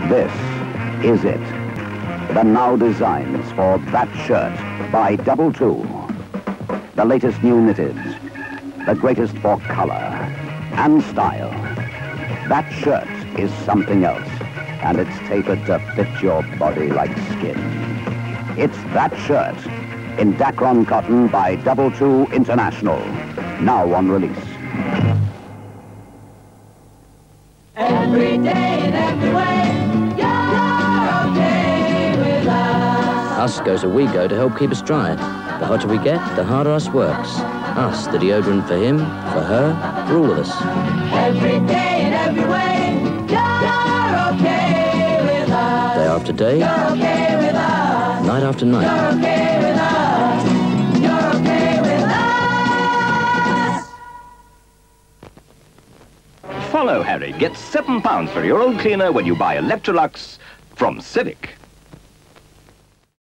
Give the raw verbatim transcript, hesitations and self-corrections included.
This is it. The now designs for That Shirt by Double Two. The latest new knitted, the greatest for color and style. That shirt is something else, and it's tapered to fit your body like skin. It's That Shirt in Dacron cotton by Double Two International, now on release. Every day and every way, you're okay with us. Us goes a we go to help keep us dry. The hotter we get, the harder us works. Us, the deodorant for him, for her, for all of us. Every day and every way, you're okay with us. Day after day, You're okay with us. night after night. You're okay with us. You're okay with us. Follow Harry. Get seven pounds for your old cleaner when you buy Electrolux from Civic.